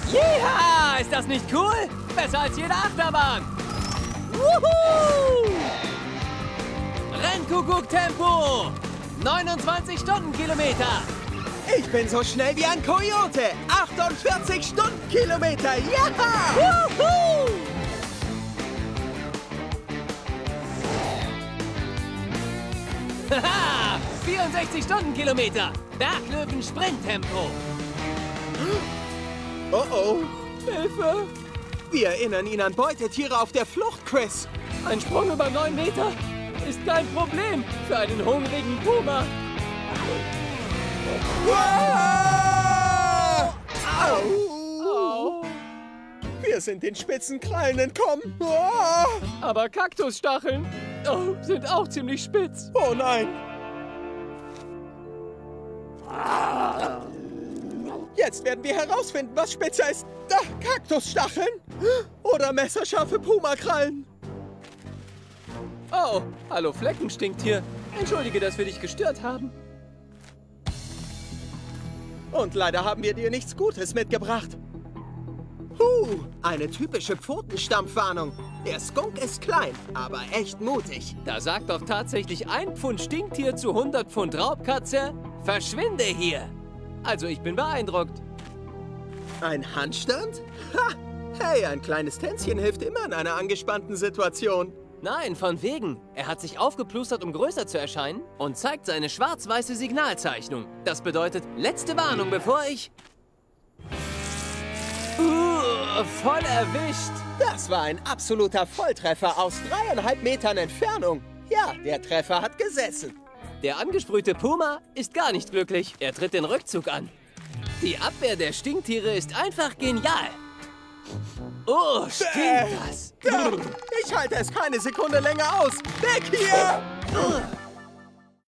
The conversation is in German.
Jeha! Ist das nicht cool? Besser als jede Achterbahn. Wuhu! Rennkuckuck-Tempo! 29 Stundenkilometer! Ich bin so schnell wie ein Coyote. 48 Stundenkilometer. Ja! Wuhu! Haha! 64 Stundenkilometer! Berglöwen-Sprinttempo! Oh oh. Hilfe! Wir erinnern ihn an Beutetiere auf der Flucht, Chris. Ein Sprung über 9 Meter ist kein Problem für einen hungrigen Puma. Wow! Au! Au. Wir sind den spitzen Krallen entkommen. Aber Kaktusstacheln sind auch ziemlich spitz. Oh nein. Jetzt werden wir herausfinden, was spitzer ist. Kaktusstacheln oder messerscharfe Pumakrallen. Oh, hallo Fleckenstinktier. Entschuldige, dass wir dich gestört haben. Und leider haben wir dir nichts Gutes mitgebracht. Eine typische Pfotenstampfwarnung. Der Skunk ist klein, aber echt mutig. Da sagt doch tatsächlich 1 Pfund Stinktier zu 100 Pfund Raubkatze, verschwinde hier. Also ich bin beeindruckt. Ein Handstand? Ha! Hey, ein kleines Tänzchen hilft immer in einer angespannten Situation. Nein, von wegen. Er hat sich aufgeplustert, um größer zu erscheinen und zeigt seine schwarz-weiße Signalzeichnung. Das bedeutet, letzte Warnung, bevor ich... voll erwischt. Das war ein absoluter Volltreffer aus 3,5 Metern Entfernung. Ja, der Treffer hat gesessen. Der angesprühte Puma ist gar nicht glücklich. Er tritt den Rückzug an. Die Abwehr der Stinktiere ist einfach genial. Oh, stinkt das. Ich halte es keine Sekunde länger aus. Weg hier!